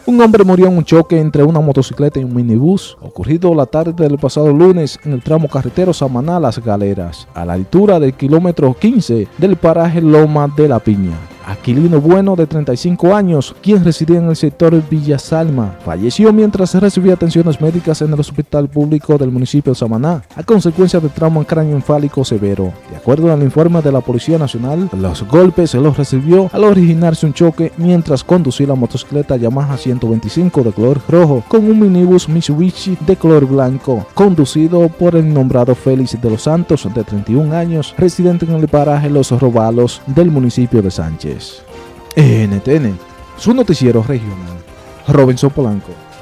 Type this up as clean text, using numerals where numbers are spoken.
Un hombre murió en un choque entre una motocicleta y un minibús, ocurrido la tarde del pasado lunes en el tramo carretero Samaná Las Galeras, a la altura del kilómetro 15 del paraje Loma de la Piña. Aquilino Bueno, de 35 años, quien residía en el sector Villa Salma, falleció mientras recibía atenciones médicas en el hospital público del municipio de Samaná, a consecuencia de trauma cráneoencefálico severo. De acuerdo al informe de la Policía Nacional, los golpes los recibió al originarse un choque mientras conducía la motocicleta Yamaha 125 de color rojo con un minibús Mitsubishi de color blanco, conducido por el nombrado Félix de los Santos, de 31 años, residente en el paraje Los Robalos del municipio de Sánchez. NTN, su noticiero regional. Robinson Polanco.